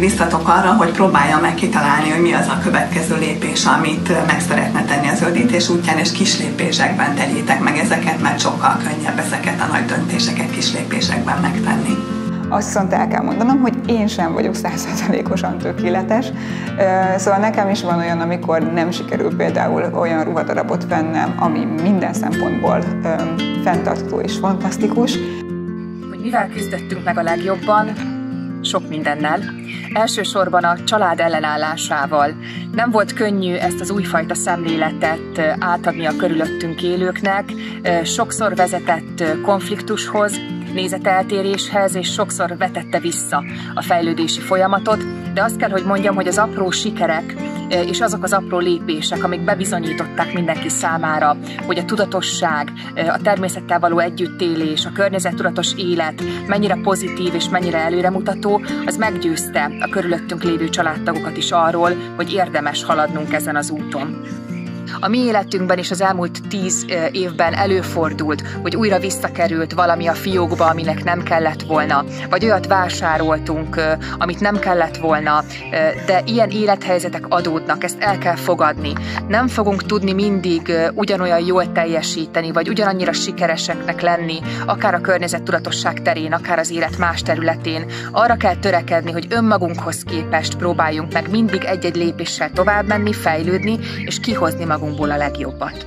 biztatok arra, hogy próbálja meg kitalálni, hogy mi az a következő lépés, amit meg szeretne tenni a zöldítés útján, és kis lépésekben tegyétek meg ezeket, mert sokkal könnyebb ezeket a nagy döntéseket kis lépésekben megtenni. Azt viszont el kell mondanom, hogy én sem vagyok 100%-osan tökéletes, szóval nekem is van olyan, amikor nem sikerül például olyan ruhadarabot vennem, ami minden szempontból fenntartható és fantasztikus. Hogy mivel küzdöttünk meg a legjobban? Sok mindennel. Elsősorban a család ellenállásával. Nem volt könnyű ezt az újfajta szemléletet átadni a körülöttünk élőknek, sokszor vezetett konfliktushoz, nézeteltéréshez, és sokszor vetette vissza a fejlődési folyamatot, de azt kell, hogy mondjam, hogy az apró sikerek és azok az apró lépések, amik bebizonyították mindenki számára, hogy a tudatosság, a természettel való együttélés, a környezettudatos élet mennyire pozitív és mennyire előremutató, az meggyőzte a körülöttünk lévő családtagokat is arról, hogy érdemes haladnunk ezen az úton. A mi életünkben is az elmúlt 10 évben előfordult, hogy újra visszakerült valami a fiókba, aminek nem kellett volna, vagy olyat vásároltunk, amit nem kellett volna, de ilyen élethelyzetek adódnak, ezt el kell fogadni. Nem fogunk tudni mindig ugyanolyan jól teljesíteni, vagy ugyanannyira sikereseknek lenni, akár a környezettudatosság terén, akár az élet más területén. Arra kell törekedni, hogy önmagunkhoz képest próbáljunk meg mindig egy-egy lépéssel tovább menni, fejlődni, és kihozni magunkból a legjobbat.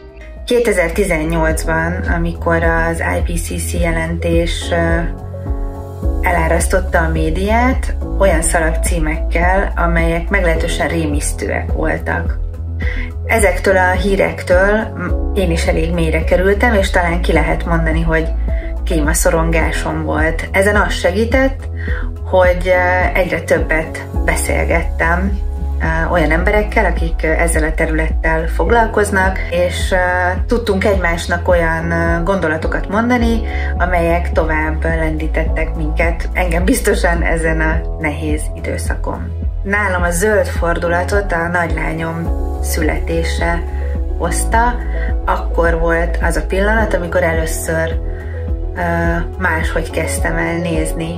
2018-ban, amikor az IPCC jelentés elárasztotta a médiát olyan szalagcímekkel, amelyek meglehetősen rémisztőek voltak. Ezektől a hírektől én is elég mélyre kerültem, és talán ki lehet mondani, hogy klímaszorongásom volt. Ezen az segített, hogy egyre többet beszélgettem olyan emberekkel, akik ezzel a területtel foglalkoznak, és tudtunk egymásnak olyan gondolatokat mondani, amelyek tovább lendítettek minket, engem biztosan ezen a nehéz időszakon. Nálam a zöld fordulatot a nagylányom születése hozta. Akkor volt az a pillanat, amikor először máshogy kezdtem el nézni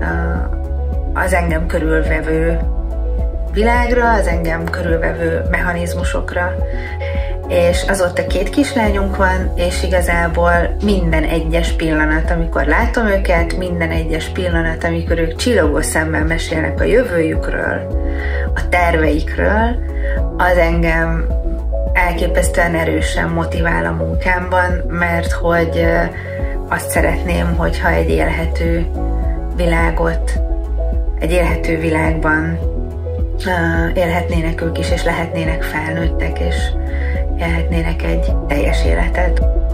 az engem körülvevő világra, az engem körülvevő mechanizmusokra. És azóta 2 kislányunk van, és igazából minden egyes pillanat, amikor látom őket, minden egyes pillanat, amikor ők csillogó szemmel mesélnek a jövőjükről, a terveikről, az engem elképesztően erősen motivál a munkámban, mert hogy azt szeretném, hogyha egy élhető világban élhetnének ők is, és lehetnének felnőttek, és élhetnének egy teljes életet.